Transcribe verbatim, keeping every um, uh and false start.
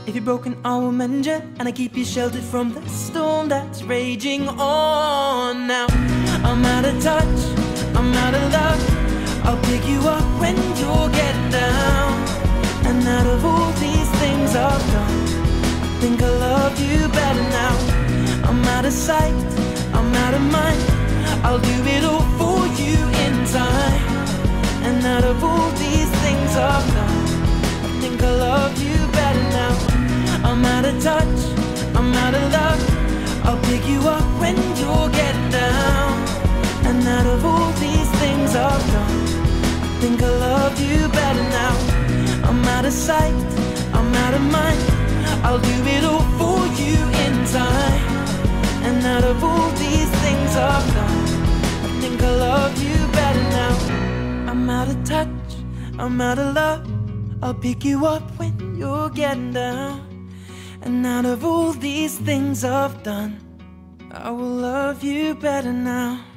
If you're broken, I will mend you, and I keep you sheltered from the storm that's raging on. Now I'm out of touch, I'm out of love. I'll pick you up when you're getting down. And out of all these things I've done, I think I love you better now. I'm out of sight, I'm out of mind. I'll do it all for you in time. And out of all these things I've done, I think I love you better now. I'm out of touch, I'm out of love. I'll pick you up when you're getting down. And out of all these things I've done, I think I love you better now. I'm out of sight, I'm out of mind. I'll do it all for you in time. And out of all these things I've done, I think I love you better now. I'm out of touch, I'm out of love. I'll pick you up when you're getting down. And out of all these things I've done, I will love you better now.